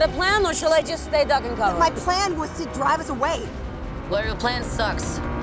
a plan, or shall I just stay duck and cover? My plan was to drive us away. Well, your plan sucks.